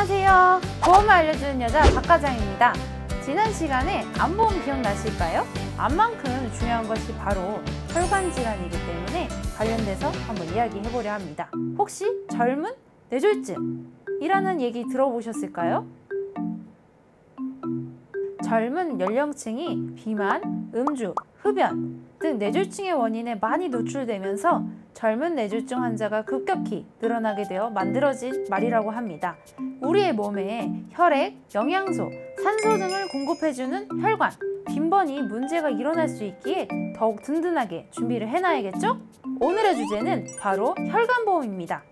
안녕하세요. 보험을 알려주는 여자 박과장입니다. 지난 시간에 암보험 기억나실까요? 암만큼 중요한 것이 바로 혈관 질환이기 때문에 관련돼서 한번 이야기해보려 합니다. 혹시 젊은 뇌졸중이라는 얘기 들어보셨을까요? 젊은 연령층이 비만, 음주, 흡연 등 뇌졸중의 원인에 많이 노출되면서 젊은 뇌졸중 환자가 급격히 늘어나게 되어 만들어진 말이라고 합니다. 우리의 몸에 혈액, 영양소, 산소 등을 공급해주는 혈관, 빈번히 문제가 일어날 수 있기에 더욱 든든하게 준비를 해놔야겠죠? 오늘의 주제는 바로 혈관보험입니다.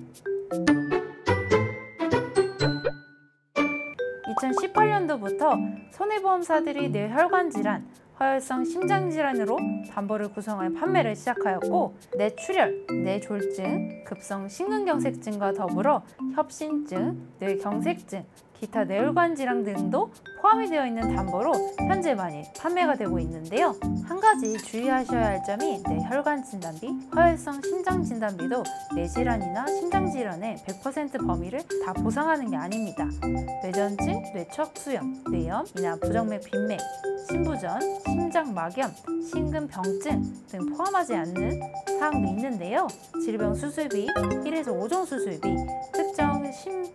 2018년도부터 손해보험사들이 뇌혈관 질환, 허혈성 심장질환으로 담보를 구성하여 판매를 시작하였고, 뇌출혈, 뇌졸중, 급성 심근경색증과 더불어 협심증, 뇌경색증, 기타 뇌혈관 질환 등도 포함이 되어 있는 담보로 현재 많이 판매가 되고 있는데요. 한 가지 주의하셔야 할 점이 뇌혈관 진단비, 허혈성 심장 진단비도 뇌질환이나 심장질환의 100% 범위를 다 보상하는 게 아닙니다. 뇌전증, 뇌척수염, 뇌염이나 부정맥 빈맥, 심부전, 심장막염, 심근병증 등 포함하지 않는 사항도 있는데요. 질병 수술비, 1에서 5종 수술비, 특정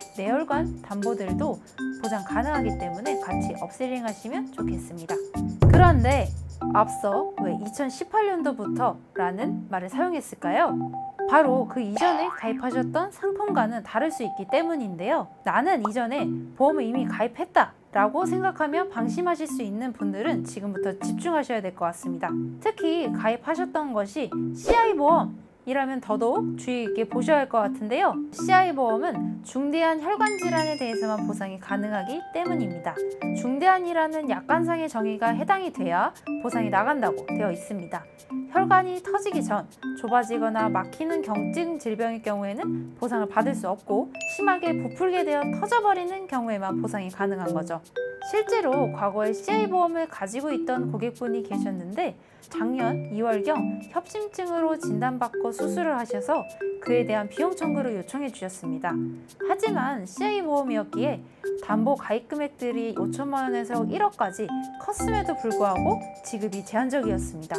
뇌혈관 담보들도 보장 가능하기 때문에 같이 업셀링 하시면 좋겠습니다. 그런데 앞서 왜 2018년도부터 라는 말을 사용했을까요? 바로 그 이전에 가입하셨던 상품과는 다를 수 있기 때문인데요. 나는 이전에 보험을 이미 가입했다 라고 생각하며 방심하실 수 있는 분들은 지금부터 집중하셔야 될 것 같습니다. 특히 가입하셨던 것이 CI보험 이라면 더더욱 주의 있게 보셔야 할 것 같은데요. CI보험은 중대한 혈관 질환에 대해서만 보상이 가능하기 때문입니다. 중대한이라는 약관상의 정의가 해당이 돼야 보상이 나간다고 되어 있습니다. 혈관이 터지기 전 좁아지거나 막히는 경증 질병의 경우에는 보상을 받을 수 없고, 심하게 부풀게 되어 터져버리는 경우에만 보상이 가능한 거죠. 실제로 과거에 CI보험을 가지고 있던 고객분이 계셨는데 작년 2월경 협심증으로 진단받고 수술을 하셔서 그에 대한 비용 청구를 요청해 주셨습니다. 하지만 CI보험이었기에 담보 가입 금액들이 5천만 원에서 1억까지 컸음에도 불구하고 지급이 제한적이었습니다.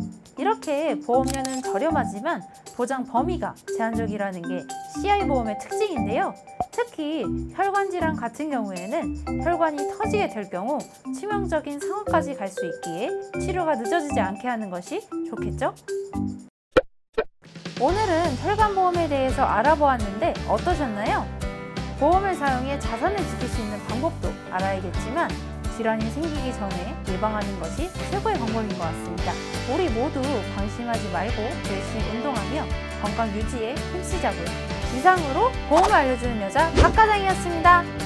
이렇게 보험료는 저렴하지만 보장 범위가 제한적이라는 게 CI보험의 특징인데요. 특히 혈관 질환 같은 경우에는 혈관이 터지게 될 경우 치명적인 상황까지 갈 수 있기에 치료가 늦어지지 않게 하는 것이 좋겠죠? 오늘은 혈관보험에 대해서 알아보았는데 어떠셨나요? 보험을 사용해 자산을 지킬 수 있는 방법도 알아야겠지만 질환이 생기기 전에 예방하는 것이 최고의 방법인 것 같습니다. 우리 모두 방심하지 말고 열심히 운동하며 건강 유지에 힘쓰자고요. 이상으로 보험을 알려주는 여자 박과장이었습니다.